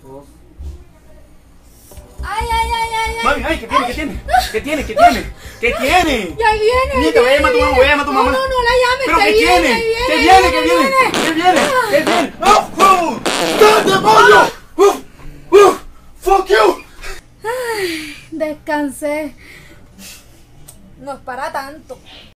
2. Ay, ay, ay, ay, ay. Mami, ay, ¿qué tiene? ¿Qué tiene? ¿Qué tiene? ¿Qué tiene? ¿Qué tiene? Ya viene. Nieta, voy a llamar a tu mamá, voy a llamar a tu mamá. No, no, no la llames. ¿Pero que qué viene, tiene? que ¿Qué viene, viene? ¿Qué viene? ¿Qué viene? ¿Qué viene? ¡Oh! ¡Oh! ¡Qué demonio! ¡Fuck you! Descansé. No es para tanto.